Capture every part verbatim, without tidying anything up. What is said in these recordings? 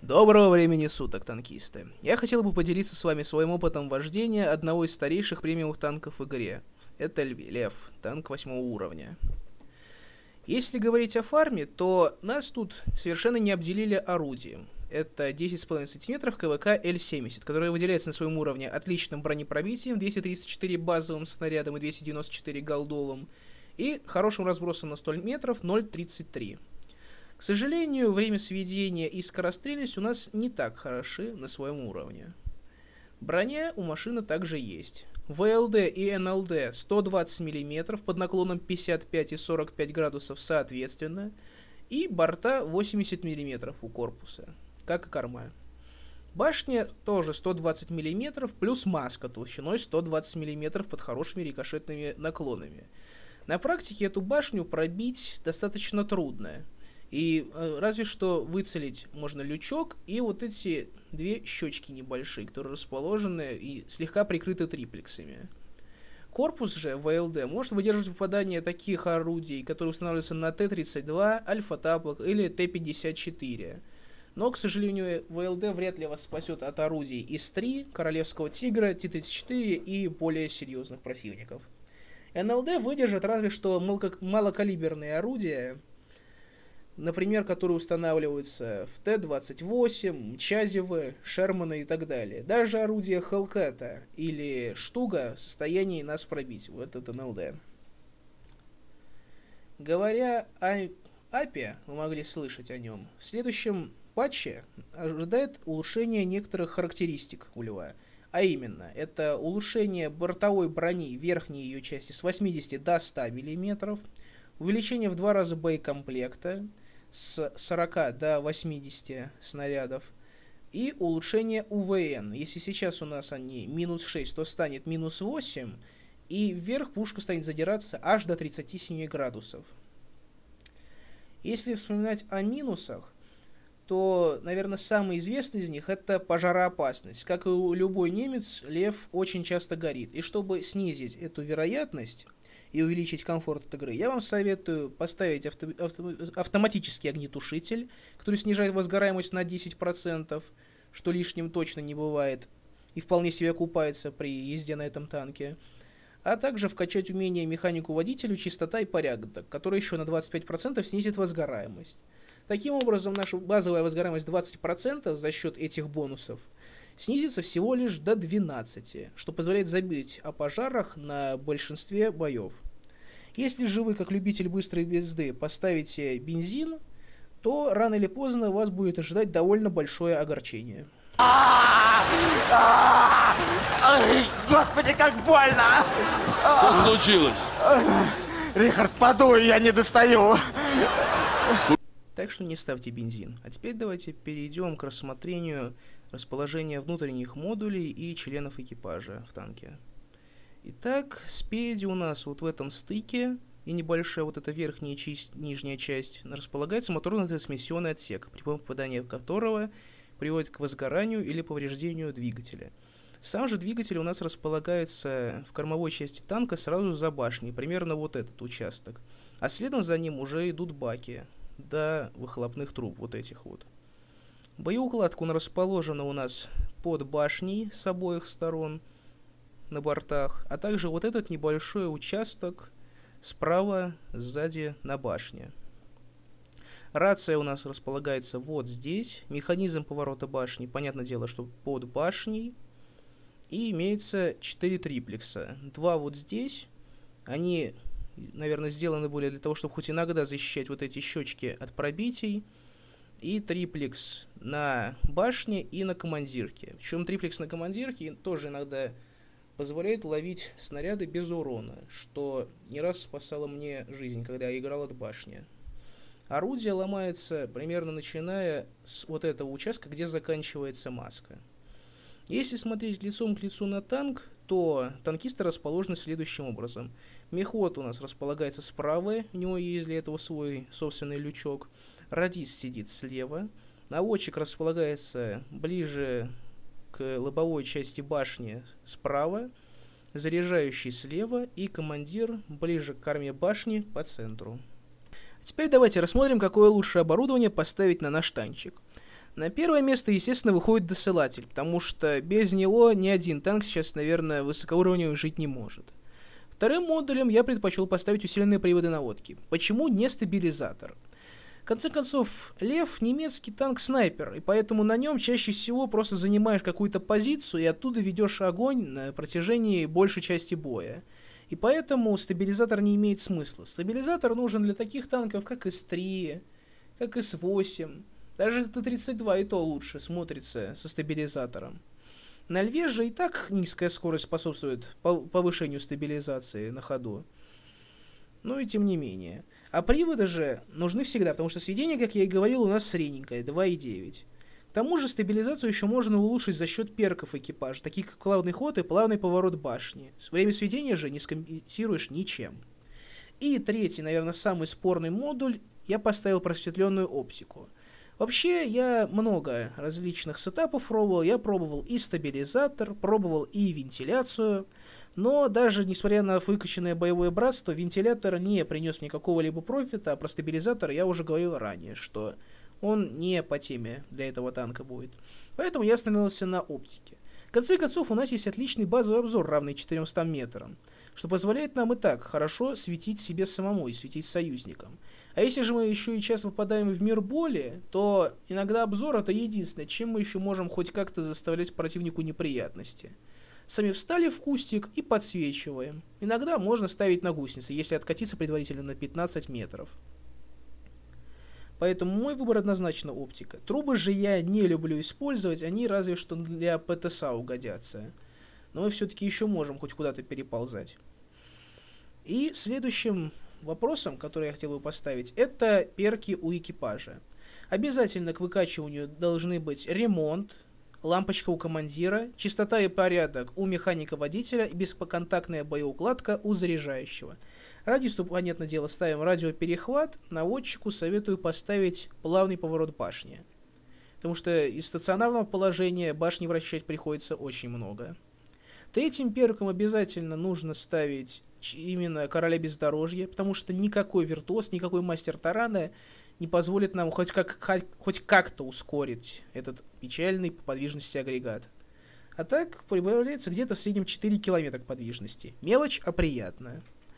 Доброго времени суток, танкисты. Я хотел бы поделиться с вами своим опытом вождения одного из старейших премиумных танков в игре. Это Лев, танк восьмого уровня. Если говорить о фарме, то нас тут совершенно не обделили орудием. Это десять с половиной сантиметров КВК Л семьдесят, которое выделяется на своем уровне отличным бронепробитием, двести тридцать четыре базовым снарядом и двести девяносто четыре голдовым, и хорошим разбросом на сто метров ноль тридцать три. К сожалению, время сведения и скорострельность у нас не так хороши на своем уровне. Броня у машины также есть. ВЛД и эн эл дэ сто двадцать миллиметров под наклоном пятьдесят пять и сорок пять градусов соответственно, и борта восемьдесят миллиметров у корпуса, как и корма. Башня тоже сто двадцать миллиметров плюс маска толщиной сто двадцать миллиметров под хорошими рикошетными наклонами. На практике эту башню пробить достаточно трудно. И э, разве что выцелить можно лючок и вот эти две щечки небольшие, которые расположены и слегка прикрыты триплексами. Корпус же ВЛД может выдерживать попадание таких орудий, которые устанавливаются на Т тридцать два, Альфа-Тапок или Т пятьдесят четыре. Но, к сожалению, ВЛД вряд ли вас спасет от орудий ИС три, Королевского Тигра, Т тридцать четыре и более серьезных противников. эн эл дэ выдержит разве что малокалиберные орудия, например, которые устанавливаются в Т двадцать восемь, Чазевы, Шерманы и так далее. Даже орудие Хелкета или Штуга в состоянии нас пробить, вот этот эн эл дэ. Говоря о АПе, вы могли слышать о нем, в следующем патче ожидает улучшение некоторых характеристик у Льва. А именно, это улучшение бортовой брони верхней ее части с восьмидесяти до ста миллиметров, увеличение в два раза боекомплекта, с сорока до восьмидесяти снарядов, и улучшение у вэ эн. Если сейчас у нас они минус шесть, то станет минус восемь, и вверх пушка станет задираться аж до тридцати семи градусов. Если вспоминать о минусах, то, наверное, самый известный из них — это пожароопасность. Как и у любой немец, Лев очень часто горит. И чтобы снизить эту вероятность и увеличить комфорт от игры, я вам советую поставить авто, авто, автоматический огнетушитель, который снижает возгораемость на десять процентов, что лишним точно не бывает, и вполне себе окупается при езде на этом танке. А также вкачать умение механику-водителю чистота и порядок, который еще на двадцать пять процентов снизит возгораемость. Таким образом, наша базовая возгораемость двадцать процентов за счет этих бонусов снизится всего лишь до двенадцати, что позволяет забить о пожарах на большинстве боев. Если же вы, как любитель быстрой езды, поставите бензин, то рано или поздно вас будет ожидать довольно большое огорчение. Господи, как больно! Что случилось? Рихард, подуй, я не достаю. Так что не ставьте бензин. А теперь давайте перейдем к рассмотрению расположения внутренних модулей и членов экипажа в танке. Итак, спереди у нас вот в этом стыке и небольшая вот эта верхняя часть, нижняя часть располагается моторно-трансмиссионный отсек, при попадании которого приводит к возгоранию или повреждению двигателя. Сам же двигатель у нас располагается в кормовой части танка сразу за башней, примерно вот этот участок. А следом за ним уже идут баки до выхлопных труб, вот этих вот. Боеукладка у нас расположена у нас под башней с обоих сторон на бортах, а также вот этот небольшой участок справа сзади на башне. Рация у нас располагается вот здесь. Механизм поворота башни, понятное дело, что под башней. И имеется четыре триплекса. Два вот здесь. Они, наверное, сделаны были для того, чтобы хоть иногда защищать вот эти щечки от пробитий. И триплекс на башне и на командирке. Причем триплекс на командирке тоже иногда позволяет ловить снаряды без урона, что не раз спасало мне жизнь, когда я играл от башни. Орудие ломается примерно начиная с вот этого участка, где заканчивается маска. Если смотреть лицом к лицу на танк, то танкисты расположены следующим образом. Мехвод у нас располагается справа, у него есть для этого свой собственный лючок. Радист сидит слева. Наводчик располагается ближе к лобовой части башни справа. Заряжающий слева и командир ближе к корме башни по центру. Теперь давайте рассмотрим, какое лучшее оборудование поставить на наш танчик. На первое место, естественно, выходит досылатель, потому что без него ни один танк сейчас, наверное, высокоуровневый жить не может. Вторым модулем я предпочел поставить усиленные приводы наводки. Почему не стабилизатор? В конце концов, Лев немецкий танк-снайпер, и поэтому на нем чаще всего просто занимаешь какую-то позицию и оттуда ведешь огонь на протяжении большей части боя. И поэтому стабилизатор не имеет смысла. Стабилизатор нужен для таких танков, как эс три, как эс восемь. Даже Т тридцать два и то лучше смотрится со стабилизатором. На Льве же и так низкая скорость способствует повышению стабилизации на ходу. Ну и тем не менее. А приводы же нужны всегда, потому что сведение, как я и говорил, у нас средненькое, два и девять. К тому же стабилизацию еще можно улучшить за счет перков экипажа, таких как плавный ход и плавный поворот башни. Время сведения же не скомпенсируешь ничем. И третий, наверное, самый спорный модуль, я поставил просветленную оптику. Вообще, я много различных сетапов пробовал. Я пробовал и стабилизатор, пробовал и вентиляцию. Но даже несмотря на выкачанное боевое братство, вентилятор не принес мне какого-либо профита, а про стабилизатор я уже говорил ранее, что он не по теме для этого танка будет. Поэтому я остановился на оптике. В конце концов, у нас есть отличный базовый обзор, равный четырёмстам метрам, что позволяет нам и так хорошо светить себе самому и светить союзникам. А если же мы еще и часто попадаем в мир боли, то иногда обзор — это единственное, чем мы еще можем хоть как-то заставлять противнику неприятности. Сами встали в кустик и подсвечиваем. Иногда можно ставить на гусеницы, если откатиться предварительно на пятнадцать метров. Поэтому мой выбор однозначно оптика. Трубы же я не люблю использовать, они разве что для ПТСА угодятся. Но мы все-таки еще можем хоть куда-то переползать. И следующим вопросом, который я хотел бы поставить, это перки у экипажа. Обязательно к выкачиванию должны быть ремонт, лампочка у командира, чистота и порядок у механика-водителя и беспоконтактная боеукладка у заряжающего. Радисту, понятное дело, ставим радиоперехват, наводчику советую поставить плавный поворот башни. Потому что из стационарного положения башни вращать приходится очень много. Третьим перком обязательно нужно ставить именно короля бездорожья, потому что никакой виртуоз, никакой мастер тарана не позволит нам хоть, как, хоть как-то ускорить этот печальный по подвижности агрегат. А так прибавляется где-то в среднем четыре километра к подвижности. Мелочь, а приятная.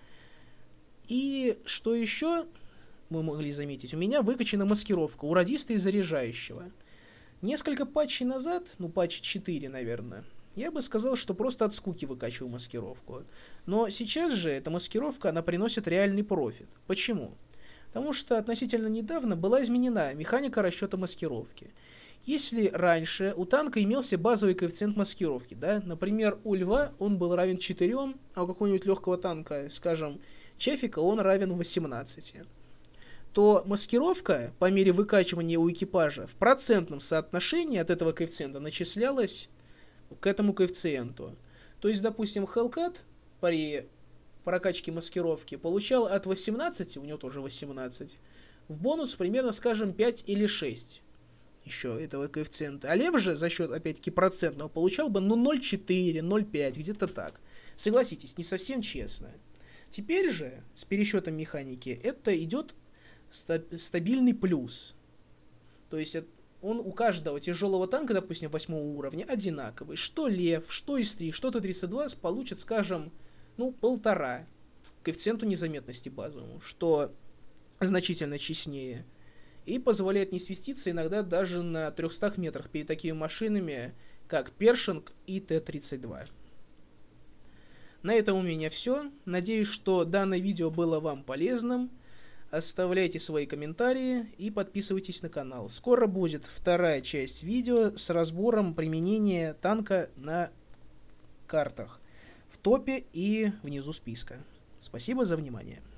И что еще мы могли заметить? У меня выкачана маскировка у радиста и заряжающего. Несколько патчей назад, ну патчи четыре, наверное, я бы сказал, что просто от скуки выкачиваю маскировку. Но сейчас же эта маскировка, она приносит реальный профит. Почему? Потому что относительно недавно была изменена механика расчета маскировки. Если раньше у танка имелся базовый коэффициент маскировки, да, например, у Льва он был равен четырем, а у какого-нибудь легкого танка, скажем, Чефика, он равен восемнадцати, то маскировка по мере выкачивания у экипажа в процентном соотношении от этого коэффициента начислялась к этому коэффициенту. То есть, допустим, Hellcat при прокачке маскировки получал от восемнадцати, у него тоже восемнадцать, в бонус примерно, скажем, пять или шесть еще этого коэффициента. А Лев же за счет, опять-таки, процентного получал бы, ну, ноль целых четыре, ноль целых пять, где-то так. Согласитесь, не совсем честно. Теперь же, с пересчетом механики, это идет стабильный плюс. То есть, он у каждого тяжелого танка, допустим, восьмого уровня, одинаковый. Что Лев, что эс три, что Т тридцать два получат, скажем, ну, полтора коэффициенту незаметности базовому, что значительно честнее. И позволяет не свеститься иногда даже на трехстах метрах перед такими машинами, как Першинг и Т тридцать два. На этом у меня все. Надеюсь, что данное видео было вам полезным. Оставляйте свои комментарии и подписывайтесь на канал. Скоро будет вторая часть видео с разбором применения танка на картах в топе и внизу списка. Спасибо за внимание.